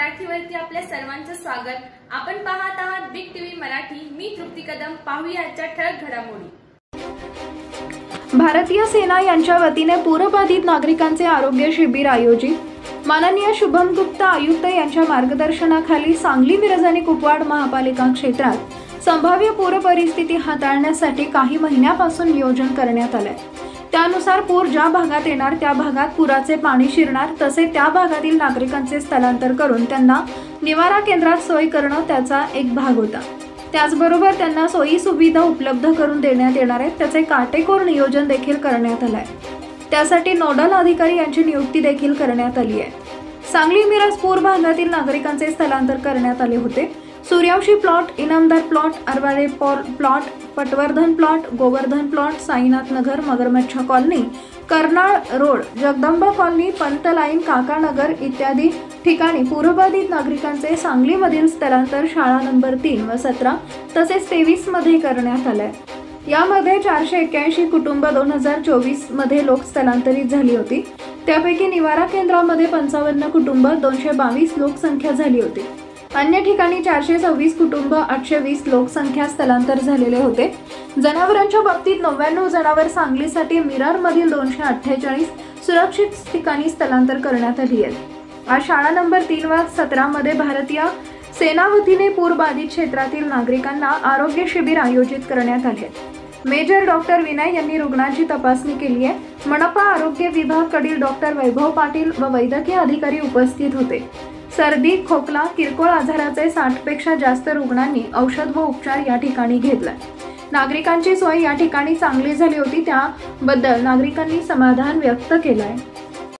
मराठीवरती आपल्या सर्वांचं स्वागत। आपण पाहत आहात बिग टीव्ही मराठी। मी तृप्ती कदम। पाहूया आजच्या ठळक घडामोडी। भारतीय सेना यांच्या वतीने पूरबाधित नागरिकांचे आरोग्य शिबिर आयोजित। माननीय शुभम गुप्ता आयुक्त यांच्या मार्गदर्शनाखाली सांगली मिरज आणि कुपवाड महापालिका क्षेत्रात संभाव्य पूर परिस्थिती हाताळण्यासाठी काही महिन्यापासून नियोजन करण्यात आले। त्यानुसार पूर ज्या भागात येणार त्या भागात पुराचे पाणी शिरणार, तसे त्या भागातील नागरिकांचे स्थलांतर करून त्यांना निवारा केंद्रात सोय करणं त्याचा एक भाग होता। त्याचबरोबर त्यांना सोयी सुविधा उपलब्ध करून देण्यात येणार आहेत, त्याचे काटेकोर नियोजन देखील करण्यात आले आहे। त्यासाठी नोडल अधिकारी यांची नियुक्ती देखील करण्यात आली आहे। सांगली मिरज पूर भागातील नागरिकांचे स्थलांतर करण्यात आले होते। Suryavanshi plot, Inamdar plot, Arwade plot, Patwardhan plot, Govardhan plot, Sainath Nagar, Magarmachh colony, Karnal road, Jagdamba colony, Pant line, Kakanagar इत्यादी ठिकाणी पूरबाधित नागरिकांचे सांगलीमधील स्थलांतर शाळा नंबर 3 व 17 तसेच 23 मध्ये करण्यात आले। यामध्ये 481 कुटुंब 2024 मध्ये लोक स्थलांतरित झाली होती। त्यापैकी निवारा केंद्रामध्ये 55 कुटुंब 222 लोकसंख्या झाली होती। अन्य ठिकाणी 426 कुटुंब 820 लोकसंख्या स्थलांतर झालेले होते। जनावरांच्या बाबतीत 99 जनावर सांगलीसाठी मिरारमधील 248 सुरक्षित ठिकाणी स्थलांतर करण्यात आली आहे। आज शाळा नंबर 3 व 17 मध्ये भारतीय सेना वतीने पूरबाधित क्षेत्रातील नागरिकांना आरोग्य शिबिर आयोजित करण्यात आले। मेजर डॉक्टर विनय यांनी रुग्णांची तपासणी केली आहे। मनपा आरोग्य विभागाकडील डॉक्टर वैभव पाटील व वैद्यकीय अधिकारी उपस्थित होते। सर्दी, खोकला, किरकोळ आजाराचे 60 पेक्षा जास्त रुग्णांनी औषध व उपचार या ठिकाणी घेतलाय। नागरिकांची सोय या ठिकाणी चांगली झाली होती, त्याबद्दल नागरिकांनी समाधान व्यक्त केलं आहे।